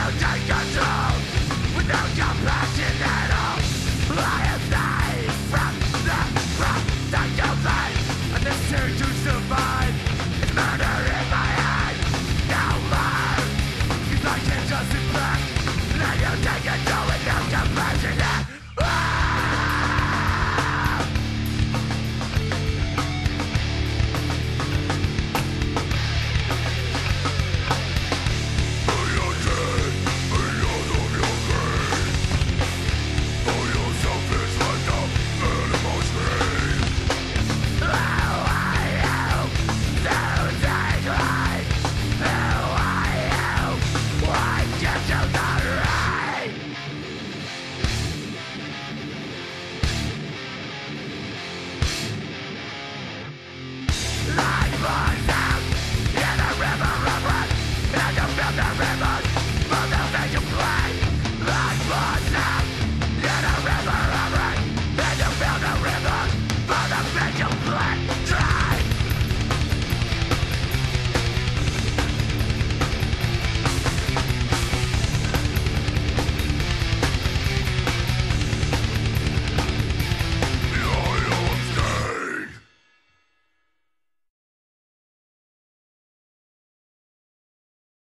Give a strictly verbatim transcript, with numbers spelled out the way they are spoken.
take control with no compassion at all. I am saved from the product of life, and the search to survive is murder in my head. No more, 'cause I can't just sit back. Let you take control with no compassion at all. Life was out in the river of blood, and I felt the river.